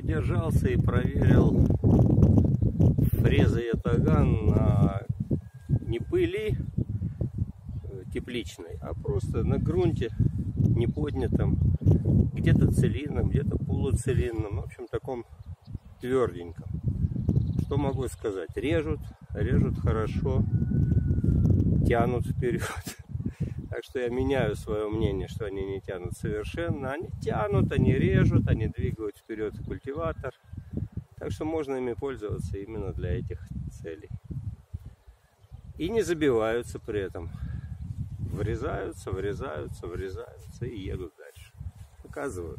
задержался и проверил фрезы ятаган на не пыли тепличной, а просто на грунте не поднятом, где-то целинном, где-то полуцелинном, в общем таком тверденьком. Что могу сказать? Режут хорошо, тянут вперед. Так что я меняю свое мнение, что они не тянут совершенно. Они тянут, они режут, они двигают вперед культиватор. Так что можно ими пользоваться именно для этих целей. И не забиваются при этом. Врезаются и едут дальше. Показываю.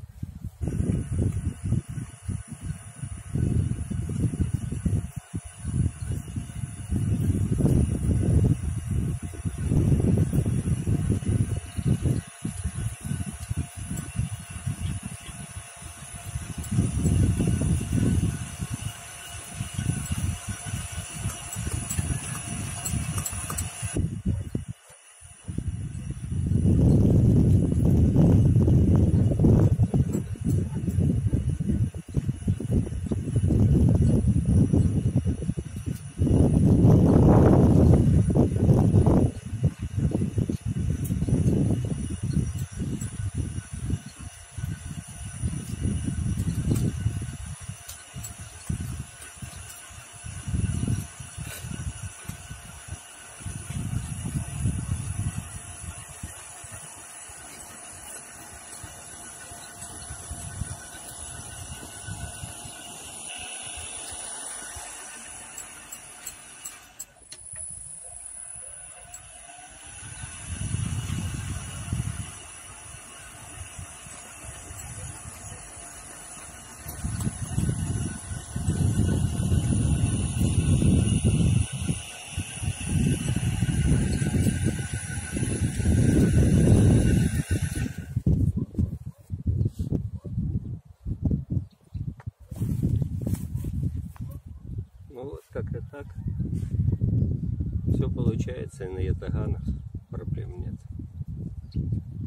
Ну вот как-то так все получается, и на ятаганах проблем нет.